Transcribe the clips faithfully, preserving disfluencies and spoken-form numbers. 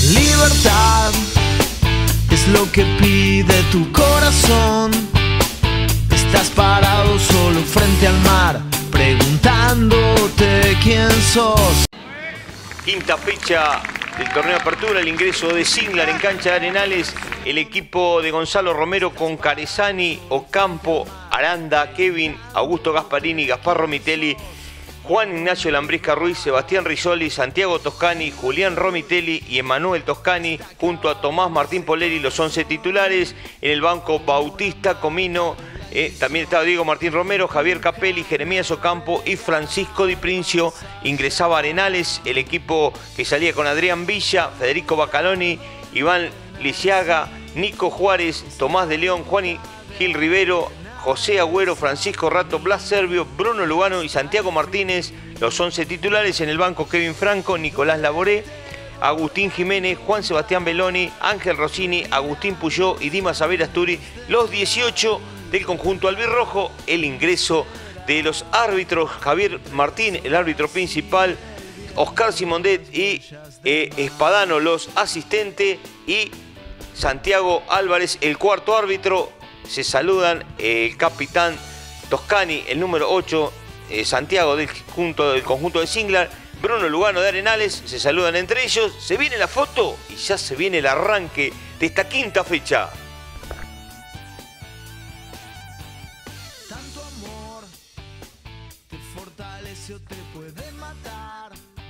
Libertad es lo que pide tu corazón. Estás parado solo frente al mar, preguntándote quién sos. Quinta fecha del torneo de apertura, el ingreso de Singlar en cancha de Arenales. El equipo de Gonzalo Romero con Caresani, Ocampo, Aranda, Kevin, Augusto Gasparini, Gaspar Romitelli, Juan Ignacio Lambrisca Ruiz, Sebastián Rizzoli, Santiago Toscani, Julián Romitelli y Emanuel Toscani, junto a Tomás Martín Poleri, los once titulares. En el banco, Bautista Comino, eh, también estaba Diego Martín Romero, Javier Capelli, Jeremías Ocampo y Francisco Di Princio. Ingresaba Arenales, el equipo que salía con Adrián Villa, Federico Bacaloni, Iván Lisiaga, Nico Juárez, Tomás de León, Juan Gil Rivero, José Agüero, Francisco Rato, Blas Servio, Bruno Lugano y Santiago Martínez. Los once titulares. En el banco, Kevin Franco, Nicolás Laboré, Agustín Jiménez, Juan Sebastián Beloni, Ángel Rossini, Agustín Puyó y Dimas Averasturi. Los dieciocho del conjunto albirrojo. El ingreso de los árbitros, Javier Martín, el árbitro principal, Oscar Simondet y eh, Espadano, los asistentes, y Santiago Álvarez, el cuarto árbitro. Se saludan eh, el capitán Toscani, el número ocho, eh, Santiago del conjunto, del conjunto de Singlar, Bruno Lugano de Arenales. Se saludan entre ellos, se viene la foto y ya se viene el arranque de esta quinta fecha. Tanto amor te fortalece o te puede matar.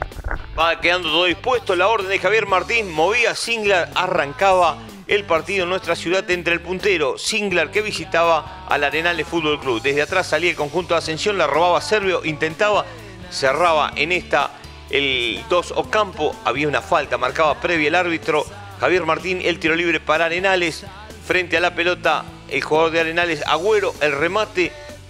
Va quedando todo dispuesto. La orden de Javier Martín movía Singlar, arrancaba el partido en nuestra ciudad entre el puntero Singlar, que visitaba al Arenales Fútbol Club. Desde atrás salía el conjunto de Ascensión, la robaba Servio, intentaba, cerraba en esta el dos Ocampo. Había una falta, marcaba previa el árbitro Javier Martín. El tiro libre para Arenales, frente a la pelota el jugador de Arenales, Agüero, el remate,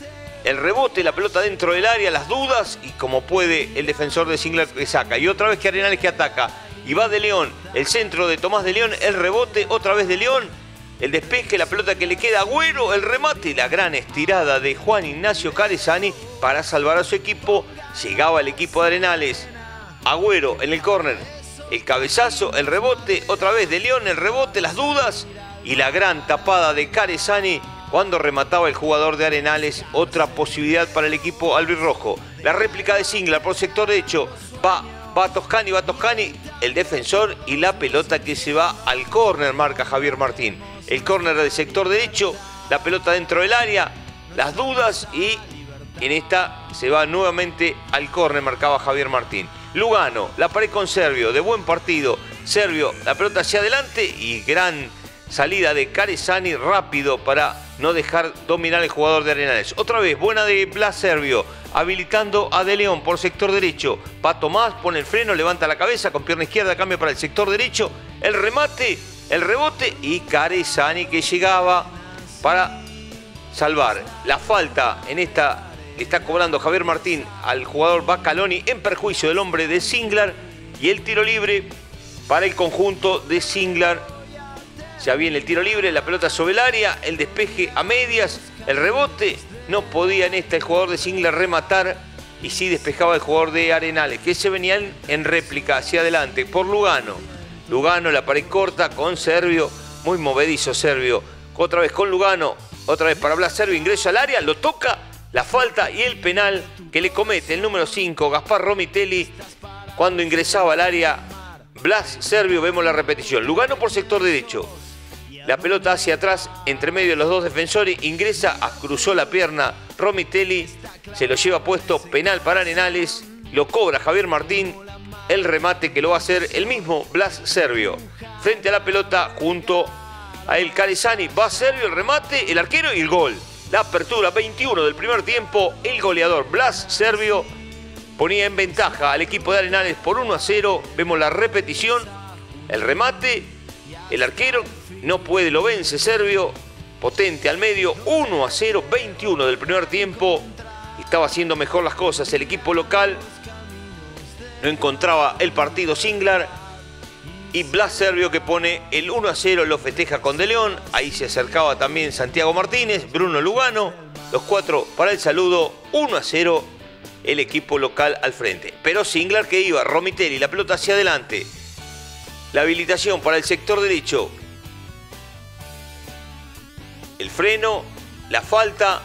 el rebote, la pelota dentro del área, las dudas, y como puede el defensor de Singlar que saca. Y otra vez que Arenales que ataca. Y va de León, el centro de Tomás de León, el rebote, otra vez de León, el despeje, la pelota que le queda a Agüero, el remate y la gran estirada de Juan Ignacio Caresani para salvar a su equipo. Llegaba el equipo de Arenales, Agüero en el córner, el cabezazo, el rebote, otra vez de León, el rebote, las dudas y la gran tapada de Caresani cuando remataba el jugador de Arenales. Otra posibilidad para el equipo albirrojo. La réplica de Singlar por sector derecho, va Va Toscani, va Toscani, el defensor, y la pelota que se va al córner, marca Javier Martín. El córner del sector derecho, la pelota dentro del área, las dudas, y en esta se va nuevamente al córner, marcaba Javier Martín. Lugano, la pared con Servio, de buen partido. Servio, la pelota hacia adelante y gran salida de Caresani, rápido para no dejar dominar el jugador de Arenales. Otra vez, buena de Blas Servio, habilitando a De León por sector derecho. Va Tomás, pone el freno, levanta la cabeza, con pierna izquierda cambia para el sector derecho. El remate, el rebote y Caresani que llegaba para salvar. La falta en esta le está cobrando Javier Martín al jugador Bacaloni en perjuicio del hombre de Singlar. Y el tiro libre para el conjunto de Singlar. Ya viene el tiro libre, la pelota sobre el área, el despeje a medias, el rebote. No podía en esta el jugador de Singlar rematar y sí despejaba el jugador de Arenales, que se venían en réplica hacia adelante por Lugano. Lugano, la pared corta con Servio, muy movedizo Servio. Otra vez con Lugano, otra vez para Blas Servio, ingreso al área, lo toca, la falta y el penal que le comete el número cinco, Gaspar Romitelli, cuando ingresaba al área Blas Servio. Vemos la repetición. Lugano por sector derecho. La pelota hacia atrás, entre medio de los dos defensores, ingresa, cruzó la pierna Romitelli, se lo lleva puesto, penal para Arenales, lo cobra Javier Martín, el remate que lo va a hacer el mismo Blas Servio. Frente a la pelota, junto a el Caresani, va Servio, el remate, el arquero y el gol. La apertura veintiuno del primer tiempo, el goleador Blas Servio ponía en ventaja al equipo de Arenales por uno a cero. Vemos la repetición, el remate, el arquero no puede, lo vence Servio, potente al medio, uno a cero, veintiuno del primer tiempo. Estaba haciendo mejor las cosas el equipo local, no encontraba el partido Singlar, y Blas Servio que pone el uno a cero, lo festeja con De León. Ahí se acercaba también Santiago Martínez, Bruno Lugano, los cuatro para el saludo. Uno a cero el equipo local al frente, pero Singlar que iba, Romitelli, la pelota hacia adelante, La habilitación para el sector derecho. El freno, la falta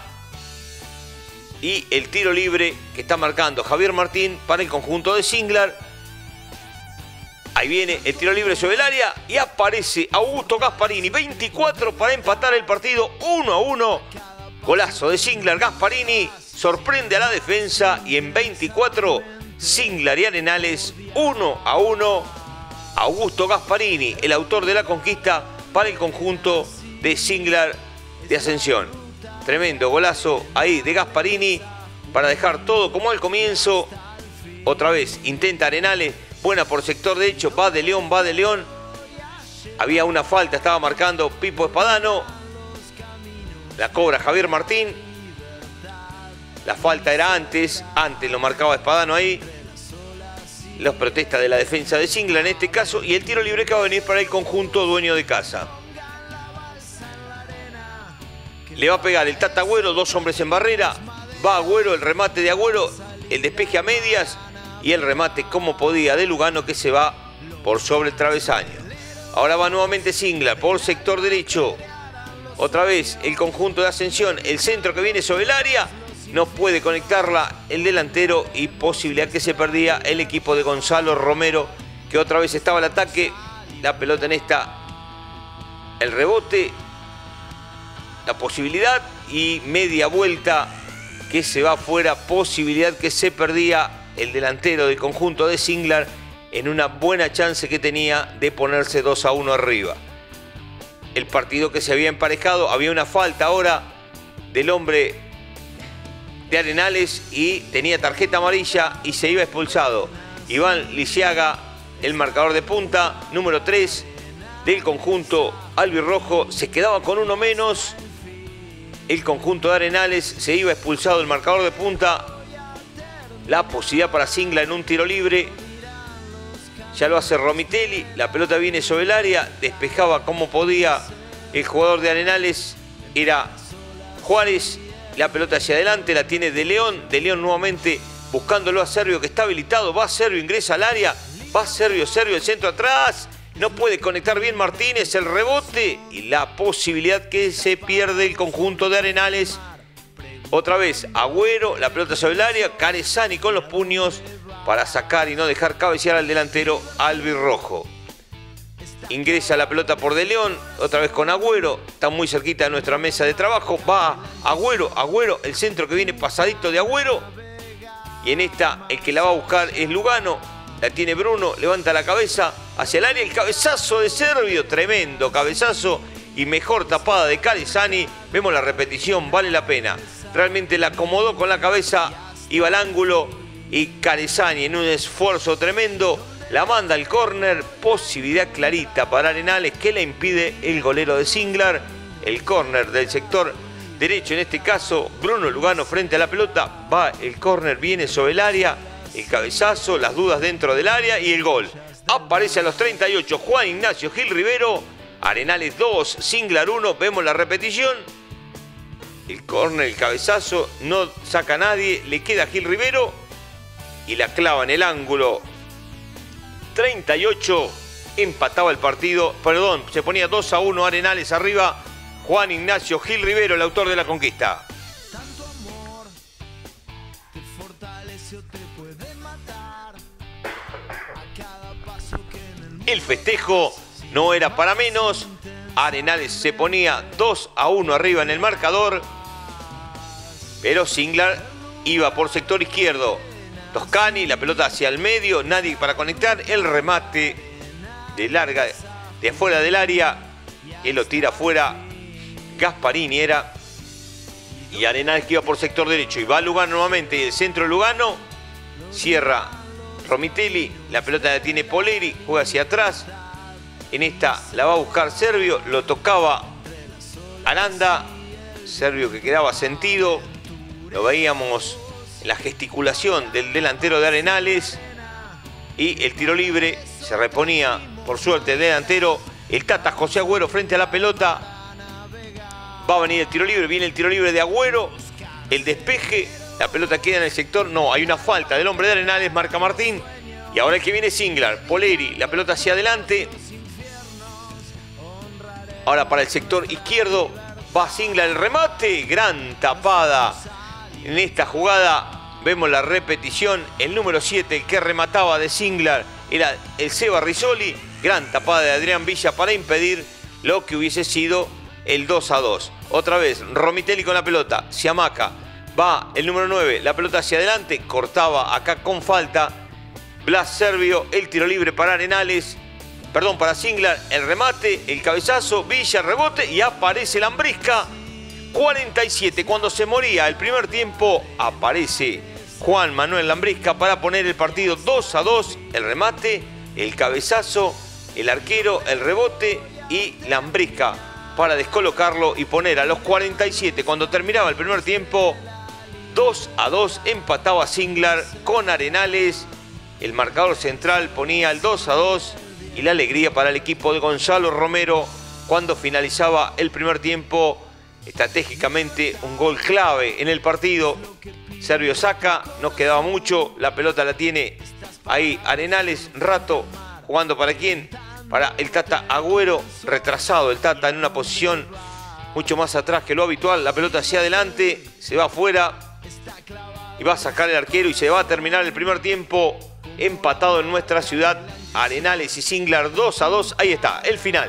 y el tiro libre que está marcando Javier Martín para el conjunto de Singlar. Ahí viene el tiro libre sobre el área y aparece Augusto Gasparini. veinticuatro para empatar el partido, uno a uno. Golazo de Singlar. Gasparini sorprende a la defensa y en veinticuatro, Singlar y Arenales, uno a uno. Augusto Gasparini, el autor de la conquista para el conjunto de Singlar de Ascensión. Tremendo golazo ahí de Gasparini para dejar todo como al comienzo. Otra vez intenta Arenales. Buena por sector derecho, va de León, va de León. Había una falta, estaba marcando Pipo Espadano. La cobra Javier Martín. La falta era antes, antes lo marcaba Espadano ahí. Los protestas de la defensa de Singlar en este caso. Y el tiro libre que va a venir para el conjunto dueño de casa. Le va a pegar el Tata Agüero, dos hombres en barrera. Va Agüero, el remate de Agüero, el despeje a medias. Y el remate como podía de Lugano que se va por sobre el travesaño. Ahora va nuevamente Singlar por sector derecho. Otra vez el conjunto de Ascensión. El centro que viene sobre el área. No puede conectarla el delantero y posibilidad que se perdía el equipo de Gonzalo Romero, que otra vez estaba al ataque. La pelota en esta. El rebote. La posibilidad y media vuelta que se va fuera. Posibilidad que se perdía el delantero del conjunto de Singlar en una buena chance que tenía de ponerse dos a uno arriba. El partido que se había emparejado, había una falta ahora del hombre de Arenales y tenía tarjeta amarilla y se iba expulsado. Iván Lisiaga, el marcador de punta, número tres del conjunto albirrojo, se quedaba con uno menos. El conjunto de Arenales se iba expulsado el marcador de punta. La posibilidad para Singlar en un tiro libre. Ya lo hace Romitelli. La pelota viene sobre el área. Despejaba como podía el jugador de Arenales. Era Juárez. La pelota hacia adelante. La tiene De León. De León nuevamente buscándolo a Servio que está habilitado. Va Servio, ingresa al área. Va Servio, Servio, el centro atrás. No puede conectar bien Martínez. El rebote y la posibilidad que se pierde el conjunto de Arenales. Otra vez, Agüero, la pelota sobre el área, Carezani con los puños para sacar y no dejar cabecear al delantero albirrojo. Ingresa la pelota por De León, otra vez con Agüero, está muy cerquita de nuestra mesa de trabajo, va Agüero, Agüero, el centro que viene pasadito de Agüero. Y en esta, el que la va a buscar es Lugano, la tiene Bruno, levanta la cabeza hacia el área, el cabezazo de Servio, tremendo cabezazo y mejor tapada de Carezani. Vemos la repetición, vale la pena. Realmente la acomodó con la cabeza, iba al ángulo y Carezani en un esfuerzo tremendo la manda al córner. Posibilidad clarita para Arenales que le impide el golero de Singlar. El córner del sector derecho, en este caso Bruno Lugano frente a la pelota. Va el córner, viene sobre el área, el cabezazo, las dudas dentro del área y el gol. Aparece a los treinta y ocho Juan Ignacio Gil Rivero. Arenales dos, Singlar uno. Vemos la repetición. El córner, el cabezazo, no saca a nadie, le queda a Gil Rivero y la clava en el ángulo. treinta y ocho, empataba el partido, perdón, se ponía dos a uno Arenales arriba. Juan Ignacio Gil Rivero, el autor de la conquista. El festejo no era para menos. Arenales se ponía dos a uno arriba en el marcador. Pero Singlar iba por sector izquierdo. Toscani, la pelota hacia el medio, nadie para conectar. El remate de larga, de afuera del área. Él lo tira afuera. Gasparini era. Y Arenales que iba por sector derecho. Y va Lugano nuevamente. Y el centro de Lugano. Cierra Romitelli. La pelota la tiene Poleri. Juega hacia atrás. En esta la va a buscar Servio. Lo tocaba Aranda. Servio que quedaba sentido. Lo veíamos en la gesticulación del delantero de Arenales. Y el tiro libre se reponía, por suerte, el delantero. El Tata José Agüero frente a la pelota. Va a venir el tiro libre. Viene el tiro libre de Agüero. El despeje. La pelota queda en el sector. No, hay una falta del hombre de Arenales. Marca Martín. Y ahora el que viene Singlar, Poleri, la pelota hacia adelante. Ahora para el sector izquierdo va Singlar, el remate, gran tapada. En esta jugada vemos la repetición, el número siete, el que remataba de Singlar, era el Seba Rizzoli. Gran tapada de Adrián Villa para impedir lo que hubiese sido el dos a dos. Otra vez, Romitelli con la pelota, se amaca. Va el número nueve, la pelota hacia adelante, cortaba acá con falta. Blas Servio, el tiro libre para Arenales. Perdón, para Singlar, el remate, el cabezazo, Villa, rebote y aparece Lambrisca. cuarenta y siete, cuando se moría el primer tiempo, aparece Juan Manuel Lambrisca para poner el partido dos a dos. El remate, el cabezazo, el arquero, el rebote y Lambrisca para descolocarlo y poner a los cuarenta y siete, cuando terminaba el primer tiempo, dos a dos, empataba Singlar con Arenales. El marcador central ponía el dos a dos y la alegría para el equipo de Gonzalo Romero cuando finalizaba el primer tiempo. Estratégicamente un gol clave en el partido. Servio saca, no quedaba mucho, la pelota la tiene ahí Arenales, rato jugando para quién, para el Tata Agüero, retrasado el Tata en una posición mucho más atrás que lo habitual. La pelota hacia adelante, se va afuera y va a sacar el arquero y se va a terminar el primer tiempo empatado en nuestra ciudad. Arenales y Singlar dos a dos, ahí está, el final.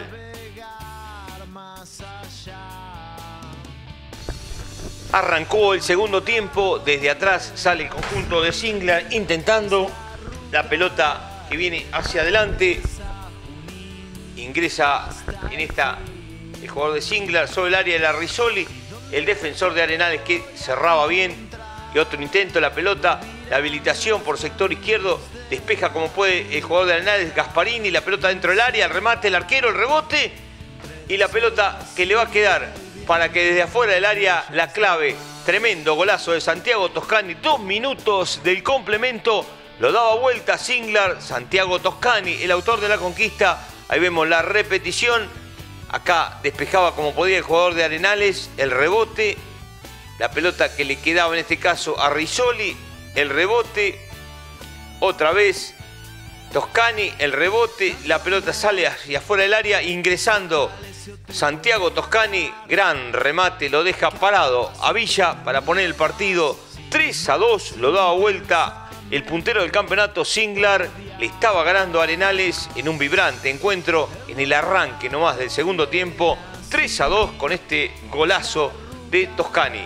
Arrancó el segundo tiempo, desde atrás sale el conjunto de Singlar intentando la pelota que viene hacia adelante. Ingresa en esta el jugador de Singlar sobre el área de la Rizzoli, el defensor de Arenales que cerraba bien. Y otro intento, la pelota, la habilitación por sector izquierdo, despeja como puede el jugador de Arenales, Gasparini, la pelota dentro del área, el remate, el arquero, el rebote y la pelota que le va a quedar para que desde afuera del área la clave. Tremendo golazo de Santiago Toscani, dos minutos del complemento, lo daba vuelta Singlar, Santiago Toscani, el autor de la conquista. Ahí vemos la repetición, acá despejaba como podía el jugador de Arenales, el rebote, la pelota que le quedaba en este caso a Rizzoli, el rebote, otra vez Toscani, el rebote, la pelota sale hacia afuera del área, ingresando Santiago Toscani, gran remate, lo deja parado a Villa para poner el partido tres a dos, lo daba vuelta el puntero del campeonato Singlar, le estaba ganando a Arenales en un vibrante encuentro en el arranque nomás del segundo tiempo, tres a dos con este golazo de Toscani.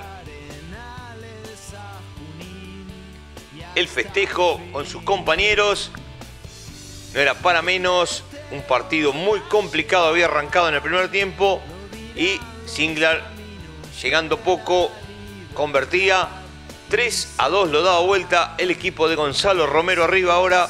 El festejo con sus compañeros no era para menos. Un partido muy complicado había arrancado en el primer tiempo y Singlar, llegando poco, convertía. tres a dos lo daba vuelta el equipo de Gonzalo Romero arriba ahora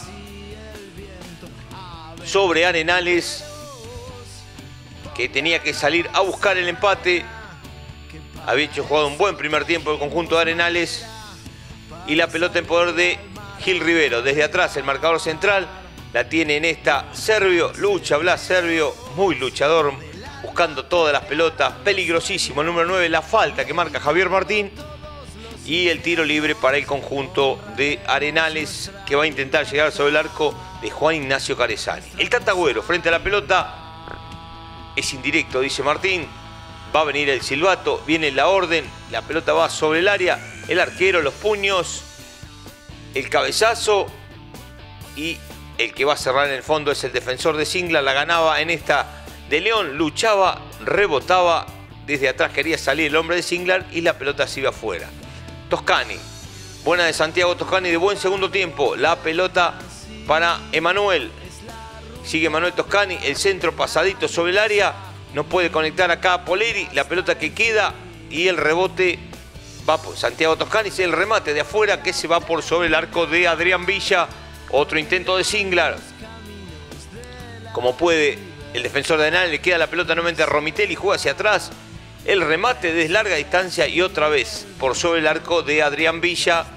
sobre Arenales, que tenía que salir a buscar el empate. Había hecho jugado un buen primer tiempo el conjunto de Arenales. Y la pelota en poder de Gil Rivero. Desde atrás el marcador central la tiene en esta Servio. Lucha Blas Servio, muy luchador, buscando todas las pelotas. Peligrosísimo el número nueve, la falta que marca Javier Martín. Y el tiro libre para el conjunto de Arenales, que va a intentar llegar sobre el arco de Juan Ignacio Carezani. El Tata Agüero frente a la pelota es indirecto, dice Martín. Va a venir el silbato, viene la orden, la pelota va sobre el área. El arquero, los puños, el cabezazo y el que va a cerrar en el fondo es el defensor de Singlar. La ganaba en esta de León, luchaba, rebotaba, desde atrás quería salir el hombre de Singlar y la pelota se iba afuera. Toscani, buena de Santiago Toscani, de buen segundo tiempo. La pelota para Emanuel, sigue Emanuel Toscani, el centro pasadito sobre el área, no puede conectar acá a Poleri, la pelota que queda y el rebote va por Santiago Toscani, el remate de afuera que se va por sobre el arco de Adrián Villa. Otro intento de Singlar. Como puede el defensor de Arenales, le queda la pelota nuevamente a Romitelli, juega hacia atrás. El remate desde larga distancia y otra vez por sobre el arco de Adrián Villa.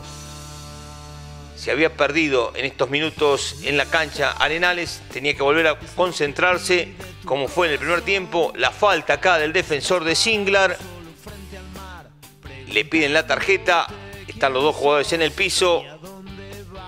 Se había perdido en estos minutos en la cancha Arenales, tenía que volver a concentrarse como fue en el primer tiempo. La falta acá del defensor de Singlar. Le piden la tarjeta, están los dos jugadores en el piso.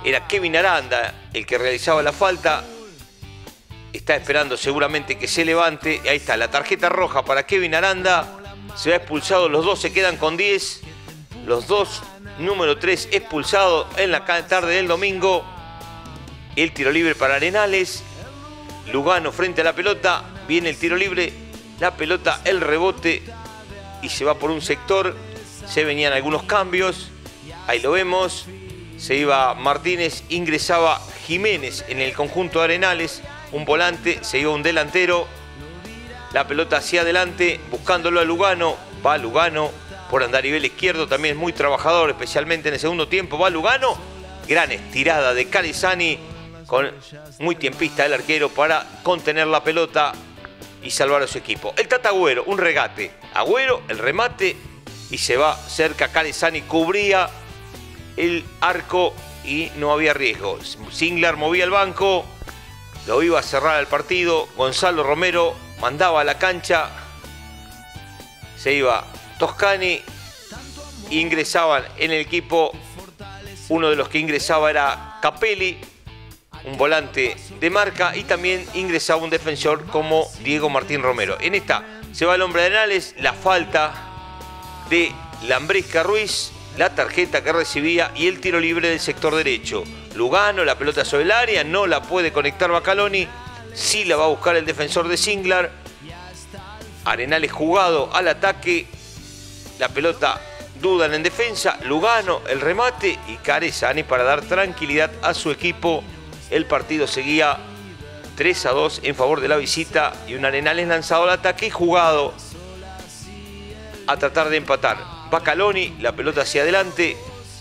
Era Kevin Aranda el que realizaba la falta. Está esperando seguramente que se levante. Ahí está la tarjeta roja para Kevin Aranda. Se va expulsado, los dos se quedan con diez. Los dos, número tres expulsado en la tarde del domingo. El tiro libre para Arenales. Lugano frente a la pelota. Viene el tiro libre. La pelota, el rebote. Y se va por un sector. Se venían algunos cambios. Ahí lo vemos. Se iba Martínez. Ingresaba Jiménez en el conjunto de Arenales. Un volante. Se iba un delantero. La pelota hacia adelante. Buscándolo a Lugano. Va Lugano por andarivel izquierdo. También es muy trabajador. Especialmente en el segundo tiempo. Va Lugano. Gran estirada de Caresani. Con muy tiempista el arquero para contener la pelota y salvar a su equipo. El Tata Agüero, un regate. Agüero, el remate y se va cerca. Caresani cubría el arco y no había riesgo. Singlar movía el banco, lo iba a cerrar el partido. Gonzalo Romero mandaba a la cancha. Se iba Toscani. Ingresaban en el equipo. Uno de los que ingresaba era Capelli, un volante de marca, y también ingresaba un defensor como Diego Martín Romero. En esta se va el hombre de Arenales, la falta de Lambrisca Ruiz, la tarjeta que recibía y el tiro libre del sector derecho. Lugano, la pelota sobre el área, no la puede conectar Bacaloni, sí la va a buscar el defensor de Singlar. Arenales jugado al ataque, la pelota dudan en defensa, Lugano el remate y Caresani para dar tranquilidad a su equipo. El partido seguía tres a dos en favor de la visita y un Arenales lanzado al ataque y jugado a tratar de empatar. Bacaloni, la pelota hacia adelante.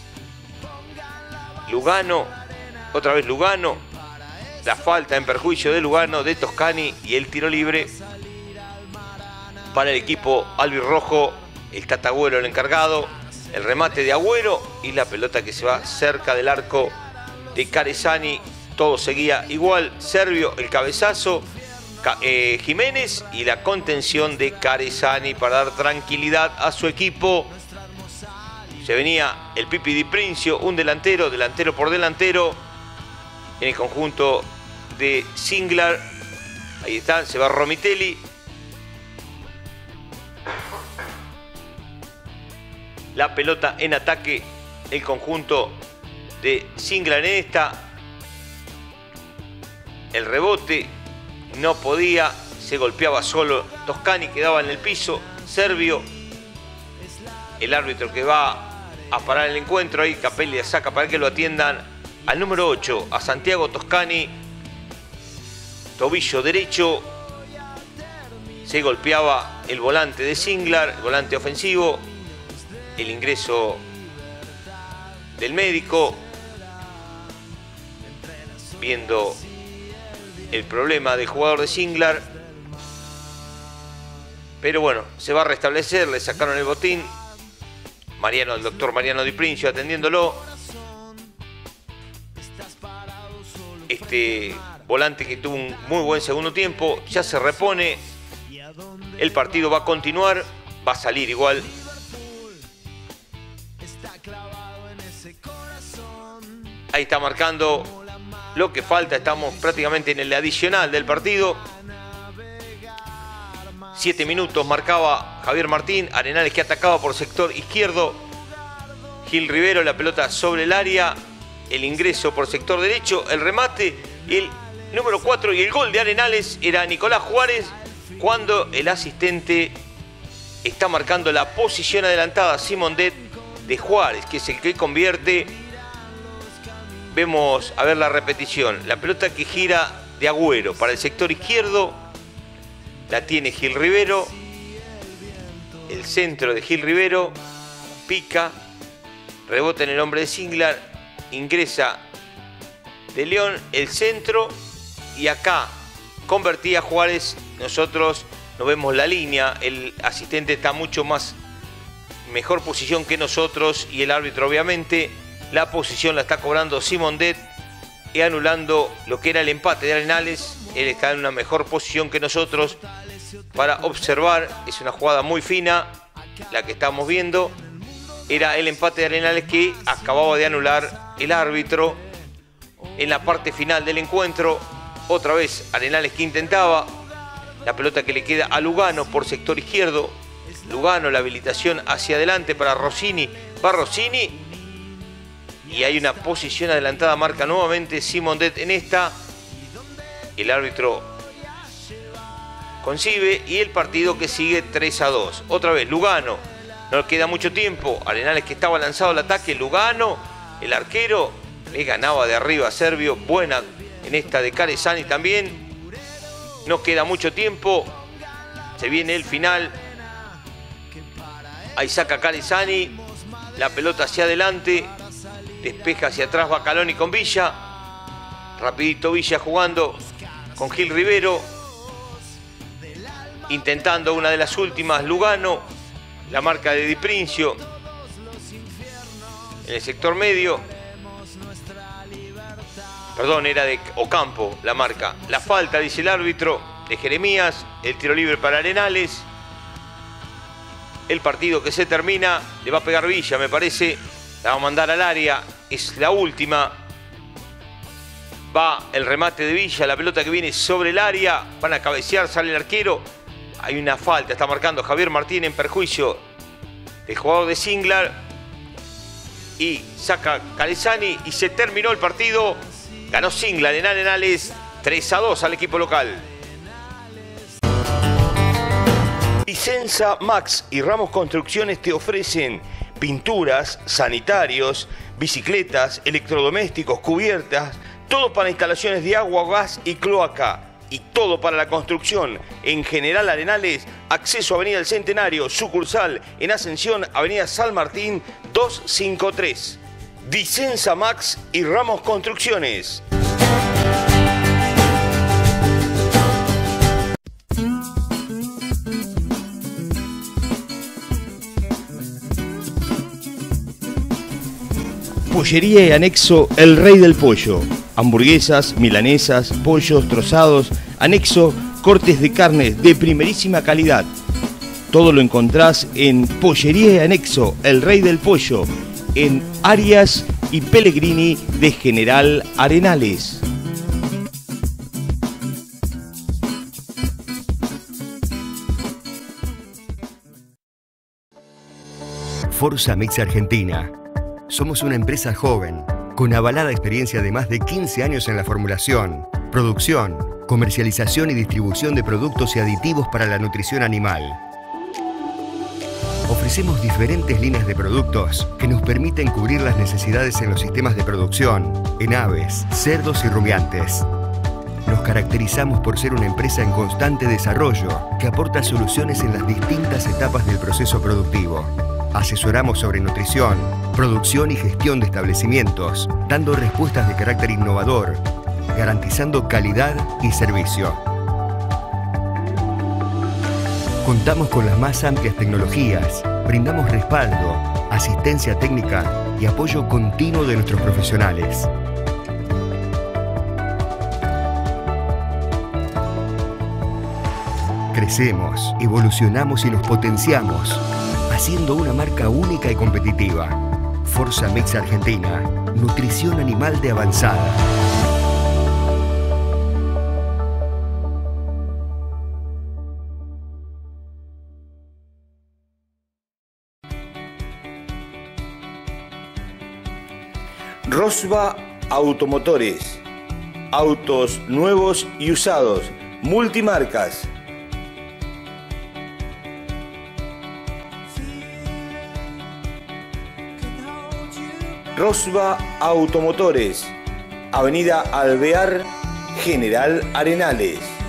Lugano, otra vez Lugano. La falta en perjuicio de Lugano, de Toscani, y el tiro libre para el equipo albirrojo. El Tata Agüero el encargado. El remate de Agüero y la pelota que se va cerca del arco de Caresani. Todo seguía igual. Servio, el cabezazo. Eh, Jiménez y la contención de Caresani para dar tranquilidad a su equipo. Se venía el Pipi Di Princio, un delantero, delantero por delantero, en el conjunto de Singlar. Ahí está, se va Romitelli. La pelota en ataque, el conjunto de Singlar en esta. El rebote no podía, se golpeaba solo. Toscani quedaba en el piso. Servio, el árbitro que va a parar el encuentro. Ahí Capelli la saca para que lo atiendan al número ocho, a Santiago Toscani. Tobillo derecho. Se golpeaba el volante de Singlar, el volante ofensivo. El ingreso del médico, viendo el problema del jugador de Singlar. Pero bueno, se va a restablecer, le sacaron el botín. Mariano, el doctor Mariano Di Princio atendiéndolo. Este volante que tuvo un muy buen segundo tiempo, ya se repone. El partido va a continuar, va a salir igual. Ahí está marcando lo que falta. Estamos prácticamente en el adicional del partido. Siete minutos marcaba Javier Martín. Arenales que atacaba por sector izquierdo. Gil Rivero, la pelota sobre el área. El ingreso por sector derecho. El remate. El número cuatro y el gol de Arenales era Nicolás Juárez. Cuando el asistente está marcando la posición adelantada, Simondet, de Juárez, que es el que convierte. Vemos a ver la repetición. La pelota que gira de Agüero para el sector izquierdo. La tiene Gil Rivero. El centro de Gil Rivero. Pica. Rebota en el hombre de Singlar. Ingresa de León. El centro. Y acá convertía Juárez. Nosotros no vemos la línea. El asistente está mucho más mejor posición que nosotros. Y el árbitro obviamente la posición la está cobrando Simondet y anulando lo que era el empate de Arenales. Él está en una mejor posición que nosotros para observar. Es una jugada muy fina la que estamos viendo. Era el empate de Arenales que acababa de anular el árbitro. en la parte final del encuentro. Otra vez Arenales que intentaba. La pelota que le queda a Lugano por sector izquierdo. Lugano, la habilitación hacia adelante para Rossini. Va Rossini. Y hay una posición adelantada. Marca nuevamente Simondet en esta. El árbitro concibe. Y el partido que sigue tres a dos. Otra vez Lugano. No queda mucho tiempo. Arenales que estaba lanzado al ataque. Lugano, el arquero, le ganaba de arriba a Servio. Buena en esta de Caresani también. No queda mucho tiempo. Se viene el final. Ahí saca Caresani. La pelota hacia adelante. Despeja hacia atrás Bacaloni con Villa. Rapidito Villa jugando con Gil Rivero. Intentando una de las últimas Lugano. La marca de Di Princio en el sector medio. Perdón, era de Ocampo la marca. La falta, dice el árbitro, de Jeremías. El tiro libre para Arenales. El partido que se termina. Le va a pegar Villa, me parece. La va a mandar al área. Es la última. Va el remate de Villa. La pelota que viene sobre el área. Van a cabecear, sale el arquero. Hay una falta, está marcando Javier Martín en perjuicio del jugador de Singlar. Y saca Caresani y se terminó el partido. Ganó Singlar en Arenales tres a dos al equipo local. Vicenza, Max y Ramos Construcciones te ofrecen pinturas, sanitarios, bicicletas, electrodomésticos, cubiertas, todo para instalaciones de agua, gas y cloaca. Y todo para la construcción. En General Arenales, acceso a Avenida del Centenario, sucursal en Ascensión, Avenida San Martín doscientos cincuenta y tres. Vicenza, Max y Ramos Construcciones. Pollería y anexo El Rey del Pollo. Hamburguesas, milanesas, pollos trozados, anexo cortes de carne de primerísima calidad. Todo lo encontrás en Pollería y anexo El Rey del Pollo, en Arias y Pellegrini de General Arenales. Forza Mix Argentina. Somos una empresa joven, con avalada experiencia de más de quince años en la formulación, producción, comercialización y distribución de productos y aditivos para la nutrición animal. Ofrecemos diferentes líneas de productos que nos permiten cubrir las necesidades en los sistemas de producción, en aves, cerdos y rumiantes. Nos caracterizamos por ser una empresa en constante desarrollo que aporta soluciones en las distintas etapas del proceso productivo. Asesoramos sobre nutrición, producción y gestión de establecimientos, dando respuestas de carácter innovador, garantizando calidad y servicio. Contamos con las más amplias tecnologías, brindamos respaldo, asistencia técnica y apoyo continuo de nuestros profesionales. Crecemos, evolucionamos y nos potenciamos, haciendo una marca única y competitiva. Forza Mix Argentina, nutrición animal de avanzada. Rosva Automotores. Autos nuevos y usados, multimarcas. Rosva Automotores, Avenida Alvear, General Arenales.